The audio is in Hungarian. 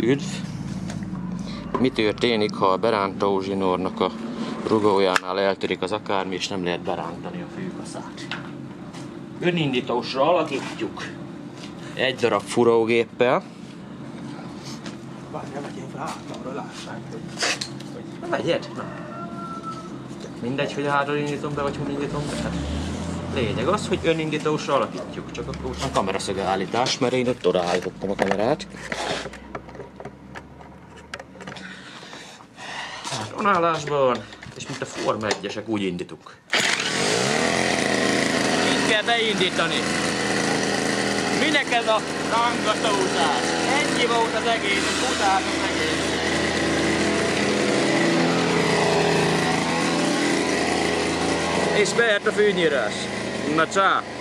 Üdv! Mi történik, ha a berántó zsinórnak a rugójánál eltörik az akármi, és nem lehet berántani a fűkaszát? Önindítósra alakítjuk egy darab furógéppel. Várjál, vegyél fel hátamra, lássák, hogy... Vegyed? Na. Mindegy, hogy hátra indítom be, vagy hogy indítom be. Hát lényeg az, hogy önindítósra alakítjuk, csak akkor a kameraszög állítás, mert én ott odaállítottam a kamerát. Hát onállásban, és mint a Forma 1-esek úgy indítunk. Így kell beindítani. Minek ez a rángatózás? Ennyi volt az egész, utálom az egész. És beért a fűnyírás. Na csá!